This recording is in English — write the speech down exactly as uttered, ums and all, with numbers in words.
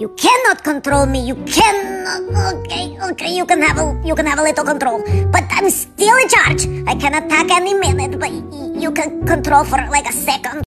You cannot control me. You cannot. Okay, okay. You can have a you can have a little control, but I'm still in charge. I can attack any minute, but y- you can control for like a second.